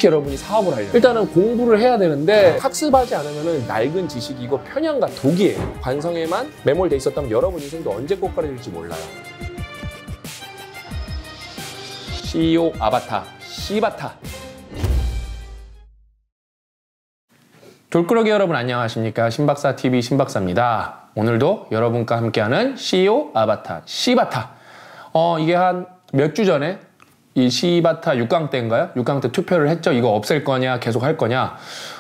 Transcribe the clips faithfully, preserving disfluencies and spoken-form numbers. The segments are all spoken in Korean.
여러분이 사업을 하려면 일단은 공부를 해야 되는데 학습하지 않으면 낡은 지식이고 편향과 독이에요. 관성에만 매몰돼 있었다면 여러분 인생도 언제 꼬꾸라질지 몰라요. 씨이오 아바타, 씨바타. 돌꾸러기 여러분 안녕하십니까? 신박사티비 신박사입니다. 오늘도 여러분과 함께하는 씨이오 아바타, 씨바타. 어, 이게 한 몇 주 전에 이 씨바타 육 강 때인가요? 육 강 때 투표를 했죠. 이거 없앨 거냐, 계속 할 거냐.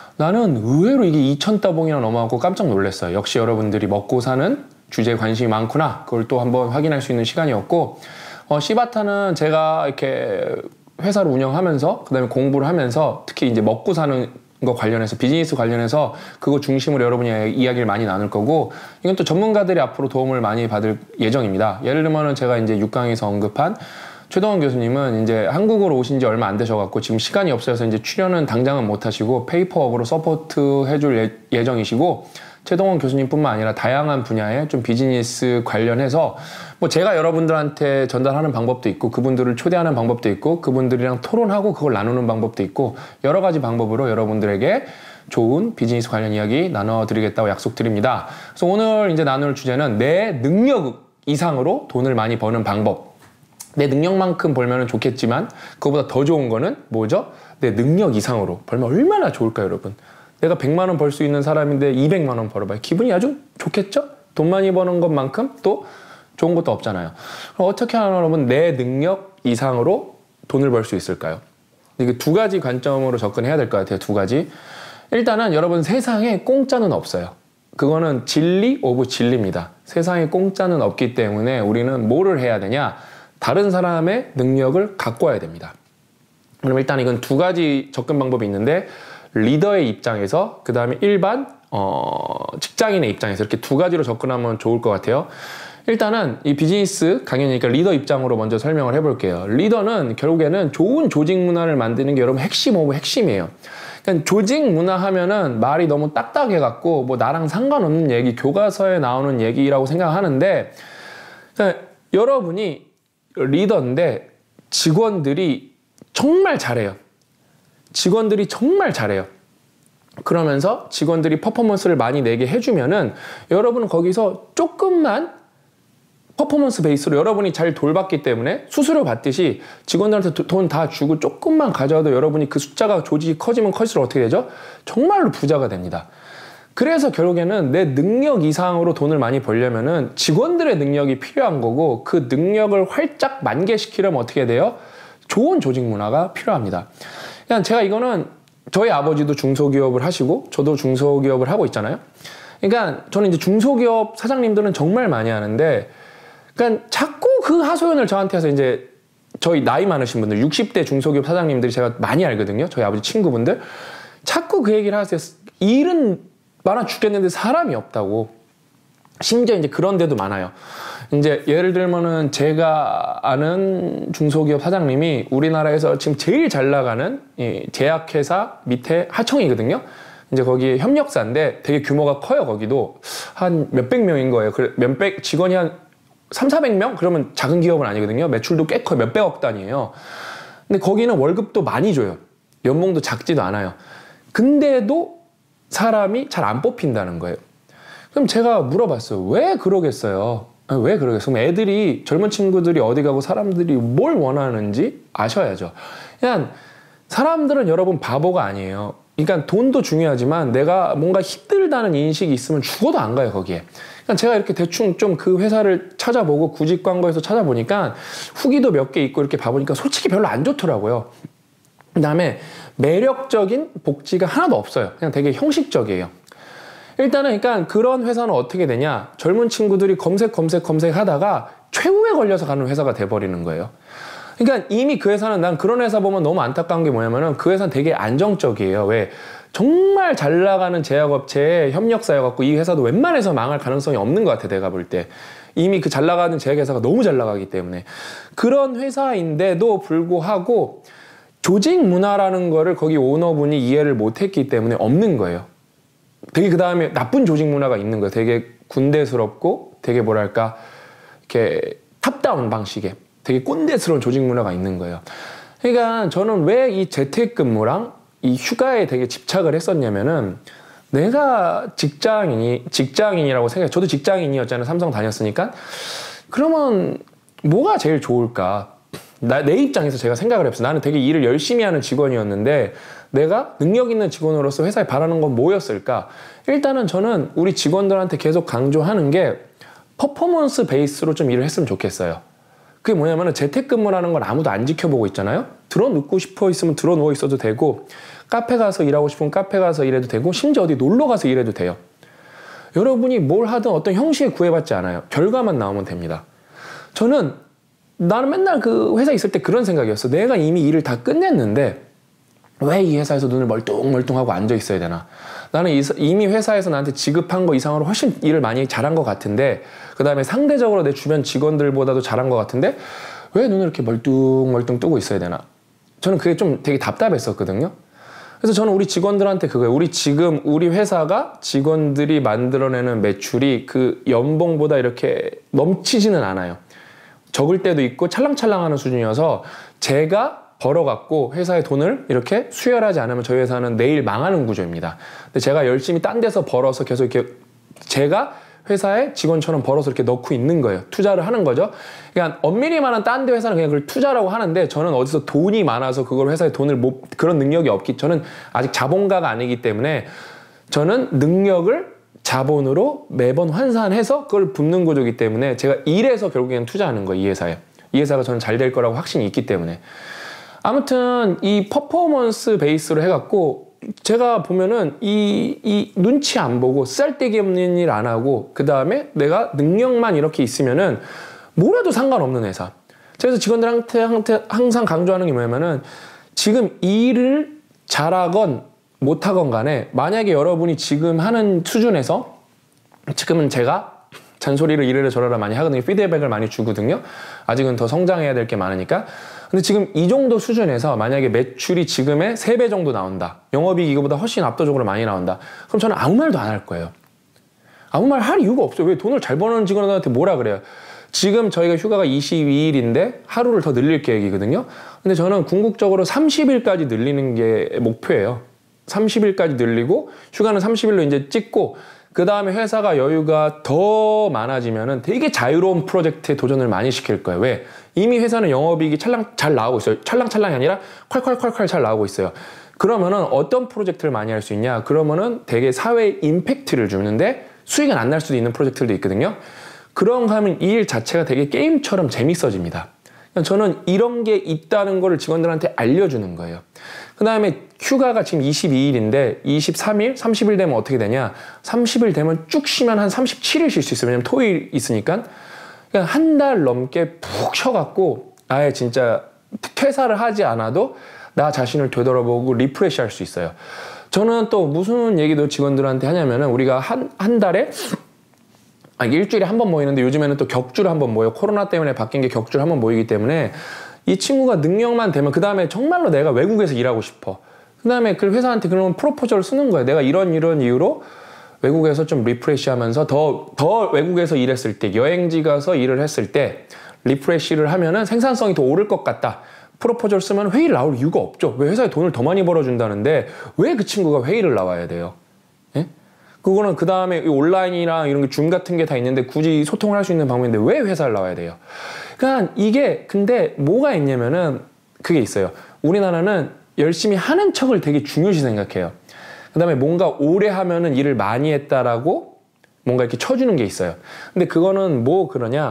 나는 의외로 이게 이천 따봉이나 넘어가고 깜짝 놀랐어요. 역시 여러분들이 먹고 사는 주제에 관심이 많구나. 그걸 또 한번 확인할 수 있는 시간이었고, 어, 씨바타는 제가 이렇게 회사를 운영하면서, 그 다음에 공부를 하면서, 특히 이제 먹고 사는 거 관련해서, 비즈니스 관련해서 그거 중심으로 여러분이 이야기를 많이 나눌 거고, 이건 또 전문가들이 앞으로 도움을 많이 받을 예정입니다. 예를 들면은 제가 이제 육 강에서 언급한 최동원 교수님은 이제 한국으로 오신 지 얼마 안 되셔갖고 지금 시간이 없어서 이제 출연은 당장은 못 하시고 페이퍼업으로 서포트 해줄 예, 예정이시고, 최동원 교수님뿐만 아니라 다양한 분야의 좀 비즈니스 관련해서 뭐 제가 여러분들한테 전달하는 방법도 있고, 그분들을 초대하는 방법도 있고, 그분들이랑 토론하고 그걸 나누는 방법도 있고, 여러 가지 방법으로 여러분들에게 좋은 비즈니스 관련 이야기 나눠드리겠다고 약속드립니다. 그래서 오늘 이제 나눌 주제는 내 능력 이상으로 돈을 많이 버는 방법. 내 능력만큼 벌면 좋겠지만 그거보다 더 좋은 거는 뭐죠? 내 능력 이상으로 벌면 얼마나 좋을까요, 여러분? 내가 백만 원 벌 수 있는 사람인데 이백만 원 벌어봐요. 기분이 아주 좋겠죠? 돈 많이 버는 것만큼 또 좋은 것도 없잖아요. 그럼 어떻게 하면 여러분 내 능력 이상으로 돈을 벌 수 있을까요? 이게 두 가지 관점으로 접근해야 될 것 같아요. 두 가지. 일단은 여러분, 세상에 공짜는 없어요. 그거는 진리 오브 진리입니다. 세상에 공짜는 없기 때문에 우리는 뭐를 해야 되냐? 다른 사람의 능력을 갖고 와야 됩니다. 그럼 일단 이건 두 가지 접근 방법이 있는데, 리더의 입장에서, 그 다음에 일반 어, 직장인의 입장에서 이렇게 두 가지로 접근하면 좋을 것 같아요. 일단은 이 비즈니스 강연이니까 리더 입장으로 먼저 설명을 해볼게요. 리더는 결국에는 좋은 조직 문화를 만드는 게 여러분 핵심 오브 핵심이에요. 그러니까 조직 문화 하면은 말이 너무 딱딱해갖고 뭐 나랑 상관없는 얘기, 교과서에 나오는 얘기라고 생각하는데, 그러니까 여러분이 리더인데 직원들이 정말 잘해요. 직원들이 정말 잘해요. 그러면서 직원들이 퍼포먼스를 많이 내게 해주면은 여러분은 거기서 조금만 퍼포먼스 베이스로 여러분이 잘 돌봤기 때문에 수수료 받듯이 직원들한테 돈 다 주고 조금만 가져와도 여러분이 그 숫자가 조직이 커지면 커질수록 어떻게 되죠? 정말로 부자가 됩니다. 그래서 결국에는 내 능력 이상으로 돈을 많이 벌려면은 직원들의 능력이 필요한 거고, 그 능력을 활짝 만개시키려면 어떻게 돼요? 좋은 조직 문화가 필요합니다. 그냥 제가 이거는 저희 아버지도 중소기업을 하시고 저도 중소기업을 하고 있잖아요. 그러니까 저는 이제 중소기업 사장님들은 정말 많이 하는데, 그러니까 자꾸 그 하소연을 저한테 해서, 이제 저희 나이 많으신 분들, 육십 대 중소기업 사장님들이 제가 많이 알거든요. 저희 아버지 친구분들. 자꾸 그 얘기를 하세요. 일은 많아 죽겠는데 사람이 없다고. 심지어 이제 그런 데도 많아요. 이제 예를 들면은 제가 아는 중소기업 사장님이 우리나라에서 지금 제일 잘 나가는 이 제약회사 밑에 하청이거든요. 이제 거기 협력사인데 되게 규모가 커요. 거기도 한 몇백 명인 거예요. 그 몇백 직원이 한 삼사백 명? 그러면 작은 기업은 아니거든요. 매출도 꽤 커요. 몇백억 단위예요. 근데 거기는 월급도 많이 줘요. 연봉도 작지도 않아요. 근데도 사람이 잘 안 뽑힌다는 거예요. 그럼 제가 물어봤어요. 왜 그러겠어요? 왜 그러겠어요? 그럼 애들이, 젊은 친구들이 어디 가고 사람들이 뭘 원하는지 아셔야죠. 그냥 사람들은 여러분 바보가 아니에요. 그러니까 돈도 중요하지만 내가 뭔가 힘들다는 인식이 있으면 죽어도 안 가요, 거기에. 그러니까 제가 이렇게 대충 좀 그 회사를 찾아보고 구직 광고에서 찾아보니까 후기도 몇 개 있고 이렇게 봐보니까 솔직히 별로 안 좋더라고요. 그 다음에 매력적인 복지가 하나도 없어요. 그냥 되게 형식적이에요. 일단은 그러니까 그런 회사는 어떻게 되냐? 젊은 친구들이 검색 검색 검색 하다가 최후에 걸려서 가는 회사가 돼버리는 거예요. 그러니까 이미 그 회사는, 난 그런 회사 보면 너무 안타까운 게 뭐냐면은 그 회사는 되게 안정적이에요. 왜? 정말 잘 나가는 제약업체에 협력사여갖고 이 회사도 웬만해서 망할 가능성이 없는 것 같아, 내가 볼 때. 이미 그 잘 나가는 제약회사가 너무 잘 나가기 때문에. 그런 회사인데도 불구하고 조직 문화라는 거를 거기 오너분이 이해를 못했기 때문에 없는 거예요. 되게 그 다음에 나쁜 조직 문화가 있는 거예요. 되게 군대스럽고 되게 뭐랄까 이렇게 탑다운 방식의 되게 꼰대스러운 조직 문화가 있는 거예요. 그러니까 저는 왜 이 재택근무랑 이 휴가에 되게 집착을 했었냐면은 내가 직장인이, 직장인이라고 생각해. 저도 직장인이었잖아요. 삼성 다녔으니까. 그러면 뭐가 제일 좋을까? 나, 내 입장에서 제가 생각을 해봤어요. 나는 되게 일을 열심히 하는 직원이었는데 내가 능력 있는 직원으로서 회사에 바라는 건 뭐였을까? 일단은 저는 우리 직원들한테 계속 강조하는 게 퍼포먼스 베이스로 좀 일을 했으면 좋겠어요. 그게 뭐냐면은 재택근무라는 걸 아무도 안 지켜보고 있잖아요. 들어 눕고 싶어 있으면 들어 누워 있어도 되고, 카페 가서 일하고 싶으면 카페 가서 일해도 되고, 심지어 어디 놀러 가서 일해도 돼요. 여러분이 뭘 하든 어떤 형식에 구애받지 않아요. 결과만 나오면 됩니다. 저는 나는 맨날 그 회사에 있을 때 그런 생각이었어. 내가 이미 일을 다 끝냈는데 왜 이 회사에서 눈을 멀뚱멀뚱하고 앉아 있어야 되나? 나는 이미 회사에서 나한테 지급한 거 이상으로 훨씬 일을 많이 잘한 것 같은데, 그 다음에 상대적으로 내 주변 직원들보다도 잘한 것 같은데 왜 눈을 이렇게 멀뚱멀뚱 뜨고 있어야 되나? 저는 그게 좀 되게 답답했었거든요. 그래서 저는 우리 직원들한테 그거예요. 우리 지금 우리 회사가 직원들이 만들어내는 매출이 그 연봉보다 이렇게 넘치지는 않아요. 적을 때도 있고 찰랑찰랑하는 수준이어서 제가 벌어갖고 회사에 돈을 이렇게 수혈하지 않으면 저희 회사는 내일 망하는 구조입니다. 근데 제가 열심히 딴 데서 벌어서 계속 이렇게 제가 회사에 직원처럼 벌어서 이렇게 넣고 있는 거예요. 투자를 하는 거죠. 그러니까 엄밀히 말하면 딴 데 회사는 그냥 그걸 투자라고 하는데, 저는 어디서 돈이 많아서 그걸 회사에 돈을 못, 그런 능력이 없기, 저는 아직 자본가가 아니기 때문에 저는 능력을 자본으로 매번 환산해서 그걸 붓는 구조이기 때문에 제가 일해서 결국에는 투자하는 거예요. 이 회사에. 이 회사가 저는 잘 될 거라고 확신이 있기 때문에. 아무튼 이 퍼포먼스 베이스로 해갖고 제가 보면은 이, 이 눈치 안 보고 쓸데기 없는 일 안 하고 그 다음에 내가 능력만 이렇게 있으면은 뭘 해도 상관없는 회사. 그래서 직원들한테 항상 강조하는 게 뭐냐면은 지금 일을 잘하건 못하건 간에 만약에 여러분이 지금 하는 수준에서, 지금은 제가 잔소리를 이래라 저래라 많이 하거든요. 피드백을 많이 주거든요. 아직은 더 성장해야 될 게 많으니까. 근데 지금 이 정도 수준에서 만약에 매출이 지금의 세 배 정도 나온다. 영업이익 이거보다 훨씬 압도적으로 많이 나온다. 그럼 저는 아무 말도 안 할 거예요. 아무 말 할 이유가 없어요. 왜 돈을 잘 버는 직원들한테 뭐라 그래요? 지금 저희가 휴가가 이십이 일인데 하루를 더 늘릴 계획이거든요. 근데 저는 궁극적으로 삼십 일까지 늘리는 게 목표예요. 삼십 일까지 늘리고 휴가는 삼십 일로 이제 찍고, 그 다음에 회사가 여유가 더 많아지면은 되게 자유로운 프로젝트에 도전을 많이 시킬 거예요. 왜? 이미 회사는 영업이익이 찰랑 잘 나오고 있어요. 찰랑찰랑이 아니라 콸콸콸콸 잘 나오고 있어요. 그러면은 어떤 프로젝트를 많이 할 수 있냐? 그러면은 되게 사회에 임팩트를 주는데 수익은 안 날 수도 있는 프로젝트들도 있거든요. 그런 하면 이 일 자체가 되게 게임처럼 재밌어집니다. 저는 이런 게 있다는 거를 직원들한테 알려주는 거예요. 그 다음에 휴가가 지금 이십이 일인데 이십삼 일, 삼십 일 되면 어떻게 되냐? 삼십 일 되면 쭉 쉬면 한 삼십칠 일 쉴 수 있어요. 왜냐면 토요일 있으니까. 그냥 한 달 넘게 푹 쉬어갖고 아예 진짜 퇴사를 하지 않아도 나 자신을 되돌아보고 리프레시 할 수 있어요. 저는 또 무슨 얘기도 직원들한테 하냐면은 우리가 한, 한 달에 아, 일주일에 한 번 모이는데 요즘에는 또 격주로 한 번 모여. 코로나 때문에 바뀐 게 격주로 한 번 모이기 때문에 이 친구가 능력만 되면 그 다음에 정말로 내가 외국에서 일하고 싶어. 그 다음에 그 회사한테 그러면 프로포저를 쓰는 거예요. 내가 이런 이런 이유로 외국에서 좀 리프레시 하면서 더, 더 외국에서 일했을 때, 여행지 가서 일을 했을 때 리프레시를 하면은 생산성이 더 오를 것 같다. 프로포저를 쓰면 회의를 나올 이유가 없죠. 왜 회사에 돈을 더 많이 벌어준다는데 왜 그 친구가 회의를 나와야 돼요? 예? 그거는 그 다음에 온라인이랑 이런 게 줌 같은 게 다 있는데 굳이 소통을 할 수 있는 방법인데 왜 회사를 나와야 돼요? 그러니까 이게 근데 뭐가 있냐면은 그게 있어요. 우리나라는 열심히 하는 척을 되게 중요시 생각해요. 그 다음에 뭔가 오래 하면은 일을 많이 했다라고 뭔가 이렇게 쳐주는 게 있어요. 근데 그거는 뭐 그러냐?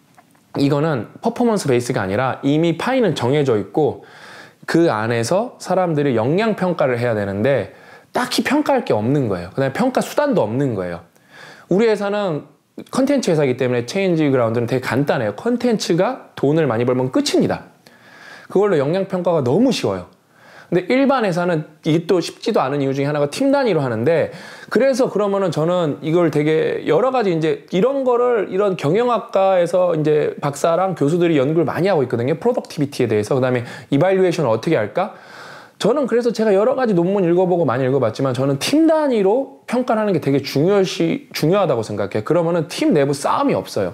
이거는 퍼포먼스 베이스가 아니라 이미 파이는 정해져 있고 그 안에서 사람들이 역량 평가를 해야 되는데 딱히 평가할 게 없는 거예요. 그 다음에 평가 수단도 없는 거예요. 우리 회사는 컨텐츠 회사이기 때문에 체인지 그라운드는 되게 간단해요. 컨텐츠가 돈을 많이 벌면 끝입니다. 그걸로 역량 평가가 너무 쉬워요. 근데 일반 회사는 이게 또 쉽지도 않은 이유 중에 하나가 팀 단위로 하는데, 그래서 그러면은 저는 이걸 되게 여러 가지 이제 이런 거를 이런 경영학과에서 이제 박사랑 교수들이 연구를 많이 하고 있거든요. 프로덕티비티에 대해서. 그 다음에 이발리에이션을 어떻게 할까? 저는 그래서 제가 여러 가지 논문 읽어보고 많이 읽어봤지만 저는 팀 단위로 평가를 하는 게 되게 중요시, 중요하다고 생각해요. 그러면은 팀 내부 싸움이 없어요.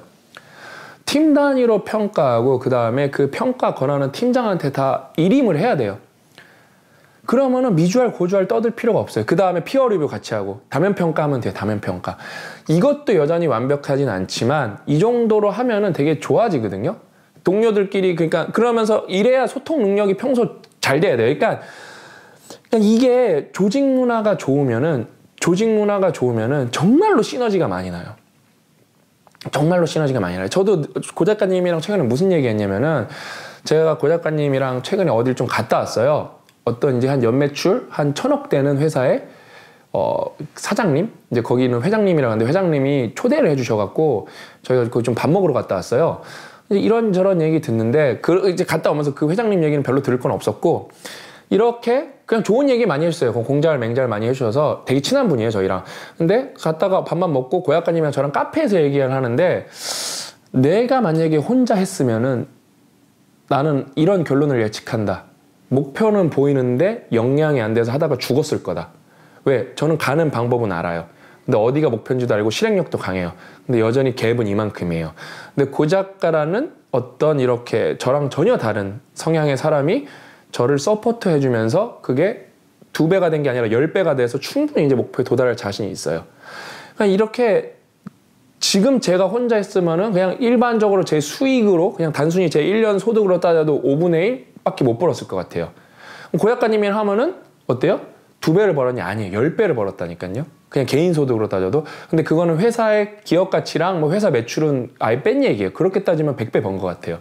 팀 단위로 평가하고 그 다음에 그 평가 권한은 팀장한테 다 일임을 해야 돼요. 그러면은 미주알 고주알 떠들 필요가 없어요. 그 다음에 피어 리뷰 같이 하고 다면 평가하면 돼요. 다면 평가. 이것도 여전히 완벽하진 않지만 이 정도로 하면은 되게 좋아지거든요. 동료들끼리. 그러니까 그러면서 이래야 소통 능력이 평소 잘 돼야 돼요. 그러니까, 그러니까 이게 조직 문화가 좋으면은 조직 문화가 좋으면은 정말로 시너지가 많이 나요. 정말로 시너지가 많이 나요. 저도 고 작가님이랑 최근에 무슨 얘기 했냐면은 제가 고 작가님이랑 최근에 어딜 좀 갔다 왔어요. 어떤 이제 한 연매출 한 천억 되는 회사에 어 사장님, 이제 거기는 회장님이라고 하는데 회장님이 초대를 해주셔갖고 저희가 그 좀 밥 먹으러 갔다 왔어요. 이제 이런저런 얘기 듣는데 그 이제 갔다 오면서 그 회장님 얘기는 별로 들을 건 없었고 이렇게 그냥 좋은 얘기 많이 해주셨어요. 공잘 맹잘 많이 해주셔서 되게 친한 분이에요, 저희랑. 근데 갔다가 밥만 먹고 고 작가님이랑 저랑 카페에서 얘기를 하는데 내가 만약에 혼자 했으면은 나는 이런 결론을 예측한다. 목표는 보이는데 역량이 안 돼서 하다가 죽었을 거다. 왜? 저는 가는 방법은 알아요. 근데 어디가 목표인지도 알고 실행력도 강해요. 근데 여전히 갭은 이만큼이에요. 근데 고 작가라는 어떤 이렇게 저랑 전혀 다른 성향의 사람이 저를 서포트 해주면서 그게 두 배가 된 게 아니라 열 배가 돼서 충분히 이제 목표에 도달할 자신이 있어요. 그러니까 이렇게 지금 제가 혼자 했으면은 그냥 일반적으로 제 수익으로 그냥 단순히 제 일 년 소득으로 따져도 오분의 일 밖에 못 벌었을 것 같아요. 고 작가님이 하면은 어때요? 두 배를 벌었냐? 아니에요. 열 배를 벌었다니까요. 그냥 개인 소득으로 따져도. 근데 그거는 회사의 기업 가치랑 뭐 회사 매출은 아예 뺀 얘기예요. 그렇게 따지면 백 배 번 것 같아요.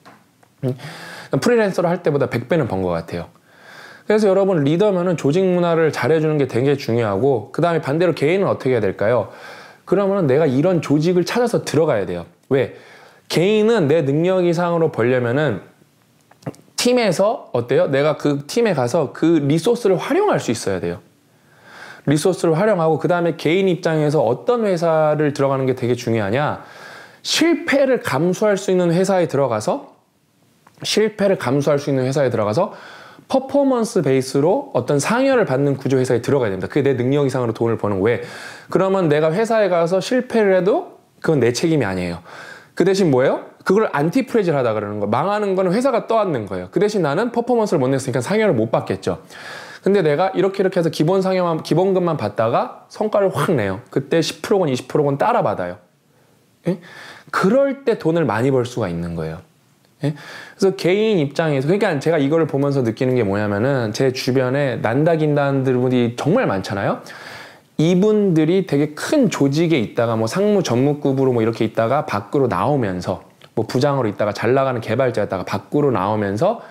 프리랜서로 할 때보다 백 배는 번 것 같아요. 그래서 여러분 리더면은 조직 문화를 잘해주는 게 되게 중요하고 그 다음에 반대로 개인은 어떻게 해야 될까요? 그러면은 내가 이런 조직을 찾아서 들어가야 돼요. 왜? 개인은 내 능력 이상으로 벌려면은 팀에서 어때요? 내가 그 팀에 가서 그 리소스를 활용할 수 있어야 돼요. 리소스를 활용하고 그 다음에 개인 입장에서 어떤 회사를 들어가는 게 되게 중요하냐? 실패를 감수할 수 있는 회사에 들어가서 실패를 감수할 수 있는 회사에 들어가서 퍼포먼스 베이스로 어떤 상여를 받는 구조 회사에 들어가야 됩니다. 그게 내 능력 이상으로 돈을 버는 왜? 그러면 내가 회사에 가서 실패를 해도 그건 내 책임이 아니에요. 그 대신 뭐예요? 그걸 안티프레질 하다 그러는 거예요. 망하는 거는 회사가 떠안는 거예요. 그 대신 나는 퍼포먼스를 못 냈으니까 상여를 못 받겠죠. 근데 내가 이렇게 이렇게 해서 기본 상여만, 기본금만 받다가 성과를 확 내요. 그때 십 퍼센트건 이십 퍼센트건 따라 받아요. 예? 그럴 때 돈을 많이 벌 수가 있는 거예요. 예? 그래서 개인 입장에서, 그러니까 제가 이거를 보면서 느끼는 게 뭐냐면은 제 주변에 난다긴다들분이 정말 많잖아요. 이분들이 되게 큰 조직에 있다가 뭐 상무 전무급으로 뭐 이렇게 있다가 밖으로 나오면서 뭐 부장으로 있다가 잘 나가는 개발자였다가 밖으로 나오면서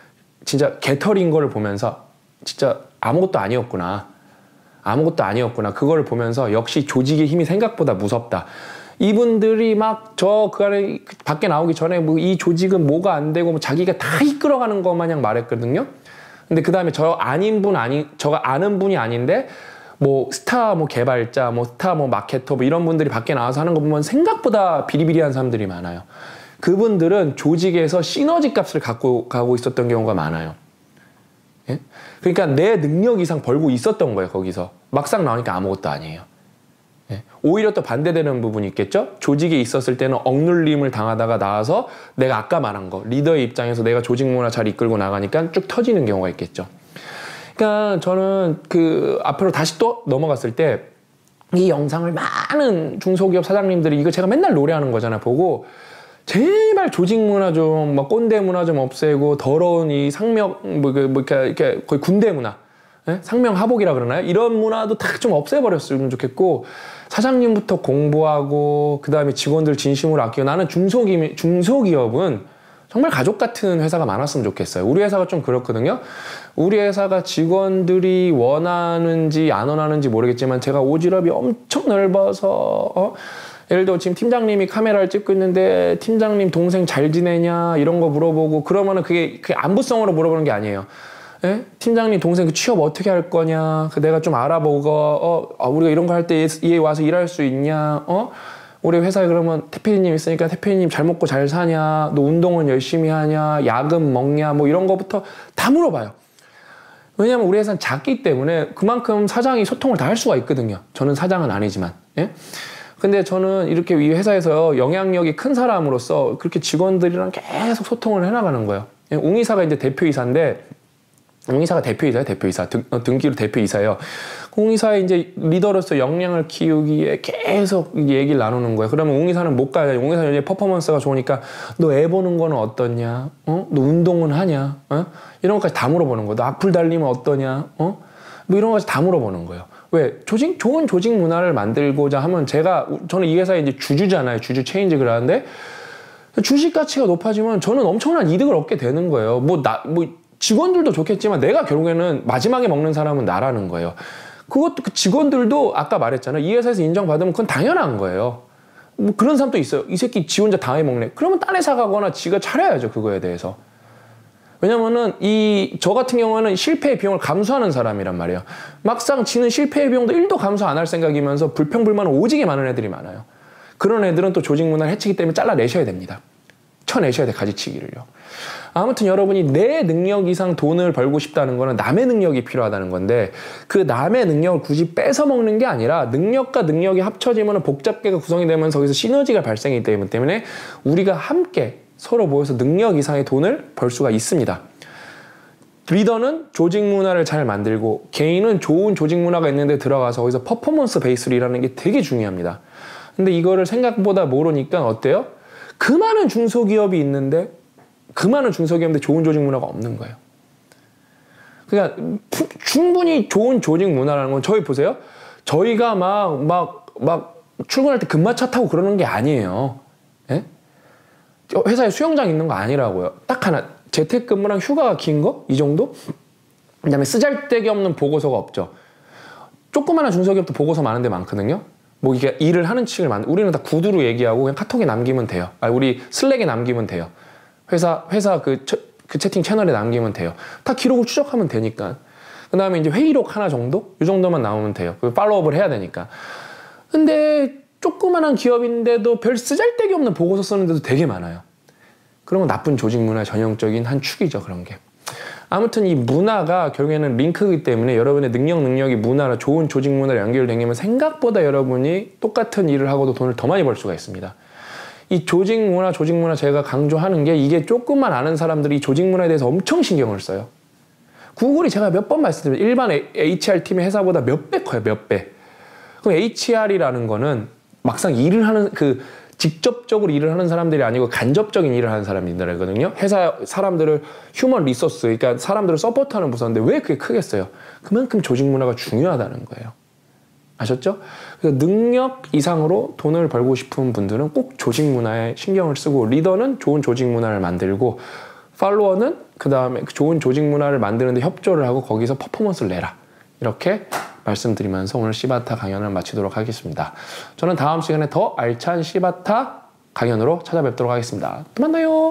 진짜 개털인 거를 보면서 진짜 아무것도 아니었구나. 아무것도 아니었구나. 그거를 보면서 역시 조직의 힘이 생각보다 무섭다. 이분들이 막 저 그 안에 밖에 나오기 전에 뭐 이 조직은 뭐가 안 되고 뭐 자기가 다 이끌어가는 것 마냥 말했거든요. 근데 그 다음에 저 아닌 분 아니 저가 아는 분이 아닌데 뭐 스타 뭐 개발자 뭐 스타 뭐 마케터 뭐 이런 분들이 밖에 나와서 하는 거 보면 생각보다 비리비리한 사람들이 많아요. 그분들은 조직에서 시너지 값을 갖고 가고 있었던 경우가 많아요. 예? 그러니까 내 능력 이상 벌고 있었던 거예요. 거기서 막상 나오니까 아무것도 아니에요. 예. 오히려 또 반대되는 부분이 있겠죠. 조직에 있었을 때는 억눌림을 당하다가 나와서 내가 아까 말한 거 리더의 입장에서 내가 조직 문화 잘 이끌고 나가니까 쭉 터지는 경우가 있겠죠. 그러니까 저는 그 앞으로 다시 또 넘어갔을 때 이 영상을 많은 중소기업 사장님들이 이거 제가 맨날 노래하는 거잖아요. 보고 제발 조직 문화 좀, 막 꼰대 문화 좀 없애고 더러운 이 상명 뭐, 뭐 이렇게, 이렇게 거의 군대 문화, 예? 상명 하복이라 그러나요? 이런 문화도 다 좀 없애버렸으면 좋겠고 사장님부터 공부하고 그 다음에 직원들 진심으로 아끼고 나는 중소기업 중소기업은 정말 가족 같은 회사가 많았으면 좋겠어요. 우리 회사가 좀 그렇거든요. 우리 회사가 직원들이 원하는지 안 원하는지 모르겠지만 제가 오지랖이 엄청 넓어서 어? 예를 들어 지금 팀장님이 카메라를 찍고 있는데 팀장님 동생 잘 지내냐 이런 거 물어보고 그러면은 그게, 그게 안부성으로 물어보는 게 아니에요. 예? 팀장님 동생 그 취업 어떻게 할 거냐 그 내가 좀 알아보고 어, 어 우리가 이런 거 할 때 얘 와서 일할 수 있냐 어? 우리 회사에 그러면 태필이님 있으니까 태필이님 잘 먹고 잘 사냐 너 운동은 열심히 하냐 야금 먹냐 뭐 이런 거부터 다 물어봐요. 왜냐면 우리 회사는 작기 때문에 그만큼 사장이 소통을 다 할 수가 있거든요. 저는 사장은 아니지만 예? 근데 저는 이렇게 이 회사에서 영향력이 큰 사람으로서 그렇게 직원들이랑 계속 소통을 해나가는 거예요. 웅이사가 이제 대표이사인데 홍의사가 대표이사예요, 대표이사. 등, 어, 등기로 대표이사예요. 홍의사의 이제 리더로서 역량을 키우기에 계속 얘기를 나누는 거예요. 그러면 홍의사는 못 가요. 홍의사는 이제 퍼포먼스가 좋으니까 너 애 보는 거는 어떠냐? 어? 너 운동은 하냐? 어? 이런 것까지 다 물어보는 거예요. 너 악플 달리면 어떠냐? 어? 뭐 이런 것까지 다 물어보는 거예요. 왜? 조직, 좋은 조직 문화를 만들고자 하면 제가, 저는 이 회사의 이제 주주잖아요. 주주 체인직을 하는데 주식 가치가 높아지면 저는 엄청난 이득을 얻게 되는 거예요. 뭐, 나, 뭐, 직원들도 좋겠지만 내가 결국에는 마지막에 먹는 사람은 나라는 거예요. 그것도 그 직원들도 아까 말했잖아요. 이 회사에서 인정받으면 그건 당연한 거예요. 뭐 그런 사람도 있어요. 이 새끼 지 혼자 다 해먹네. 그러면 딴 회사 가거나 지가 차려야죠. 그거에 대해서. 왜냐면은 이 저 같은 경우는 실패의 비용을 감수하는 사람이란 말이에요. 막상 지는 실패의 비용도 일도 감수 안 할 생각이면서 불평불만은 오지게 많은 애들이 많아요. 그런 애들은 또 조직 문화를 해치기 때문에 잘라내셔야 됩니다. 쳐내셔야 돼, 가지치기를요. 아무튼 여러분이 내 능력 이상 돈을 벌고 싶다는 거는 남의 능력이 필요하다는 건데 그 남의 능력을 굳이 뺏어 먹는 게 아니라 능력과 능력이 합쳐지면 복잡계가 구성이 되면서 거기서 시너지가 발생이 되기 때문에 우리가 함께 서로 모여서 능력 이상의 돈을 벌 수가 있습니다. 리더는 조직 문화를 잘 만들고 개인은 좋은 조직 문화가 있는데 들어가서 거기서 퍼포먼스 베이스로 일하는 게 되게 중요합니다. 근데 이거를 생각보다 모르니까 어때요? 그 많은 중소기업이 있는데 그 많은 중소기업인데 좋은 조직 문화가 없는 거예요. 그러니까 충분히 좋은 조직 문화라는 건 저희 보세요. 저희가 막, 막, 막 출근할 때 금마차 타고 그러는 게 아니에요. 예? 회사에 수영장 있는 거 아니라고요. 딱 하나. 재택근무랑 휴가가 긴 거? 이 정도? 그 다음에 쓰잘데기 없는 보고서가 없죠. 조그마한 중소기업도 보고서 많은데 많거든요. 뭐 이게 일을 하는 칙을 만 우리는 다 구두로 얘기하고 그냥 카톡에 남기면 돼요. 아, 우리 슬랙에 남기면 돼요. 회사 회사 그, 처, 그 채팅 채널에 남기면 돼요. 다 기록을 추적하면 되니까. 그 다음에 이제 회의록 하나 정도? 이 정도만 나오면 돼요. 그 팔로우업을 해야 되니까. 근데 조그만한 기업인데도 별 쓰잘데기 없는 보고서 쓰는데도 되게 많아요. 그런 건 나쁜 조직 문화 전형적인 한 축이죠, 그런 게. 아무튼 이 문화가 결국에는 링크이기 때문에 여러분의 능력, 능력이 문화나 좋은 조직 문화로 연결되면 생각보다 여러분이 똑같은 일을 하고도 돈을 더 많이 벌 수가 있습니다. 이 조직 문화, 조직 문화 제가 강조하는 게 이게 조금만 아는 사람들이 이 조직 문화에 대해서 엄청 신경을 써요. 구글이 제가 몇 번 말씀드렸죠. 일반 에이치알팀의 회사보다 몇 배 커요, 몇 배. 그럼 에이치알이라는 거는 막상 일을 하는 그 직접적으로 일을 하는 사람들이 아니고 간접적인 일을 하는 사람들이거든요. 회사 사람들을 휴먼 리소스, 그러니까 사람들을 서포트하는 부서인데 왜 그게 크겠어요? 그만큼 조직 문화가 중요하다는 거예요. 아셨죠? 그래서 능력 이상으로 돈을 벌고 싶은 분들은 꼭 조직 문화에 신경을 쓰고 리더는 좋은 조직 문화를 만들고 팔로워는 그 다음에 좋은 조직 문화를 만드는데 협조를 하고 거기서 퍼포먼스를 내라. 이렇게 말씀드리면서 오늘 시바타 강연을 마치도록 하겠습니다. 저는 다음 시간에 더 알찬 시바타 강연으로 찾아뵙도록 하겠습니다. 또 만나요.